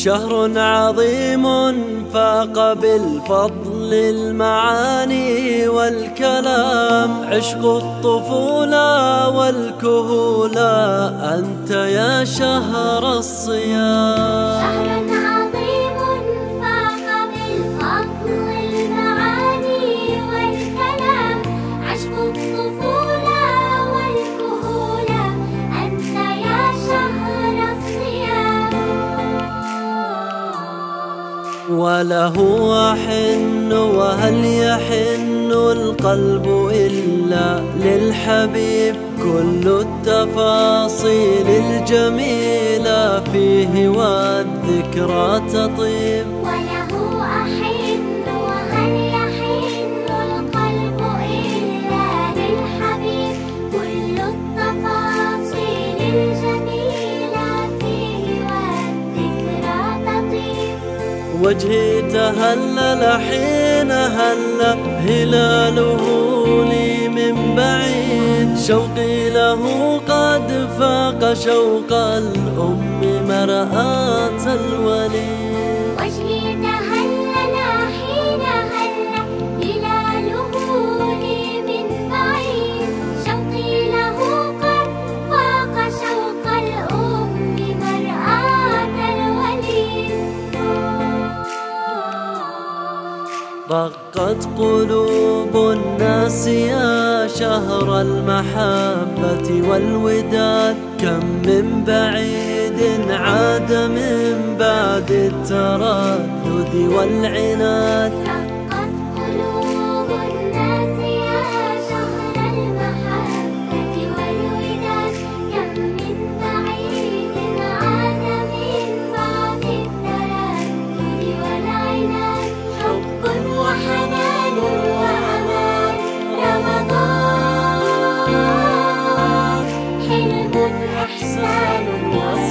شهر عظيم فاق بالفضل المعاني والكلام، عشق الطفولة والكهولة أنت يا شهر الصيام. شهر عظيم فاق بالفضل المعاني والكلام، عشق الطفولة والكهولة أنت يا شهر الصيام. وله أحن وهل يحن القلب إلا للحبيب، كل التفاصيل الجميلة فيه والذكرى تطيب. وله أحن وهل يحن القلب إلا للحبيب، كل التفاصيل الجميلة فيه والذكرى تطيب. وجهي تهلل حين هل هلاله لي من بعيد، شوقي له قد فاق شوق الأم مرآة الوليد. وجهي تهلل حين هل هلاله لي من بعيد، شوقي له قد فاق شوق الأم مرآة الوليد. رقت قلوب الناس يا شهر المحبة والوداد، كم من بعيد عاد من بعد التردد والعناد. رقت قلوب الناس يا شهر المحبة والوداد، كم من بعيد عاد من بعد التردد والعناد. حب وحنان وأمان رمضان، حلم إحسان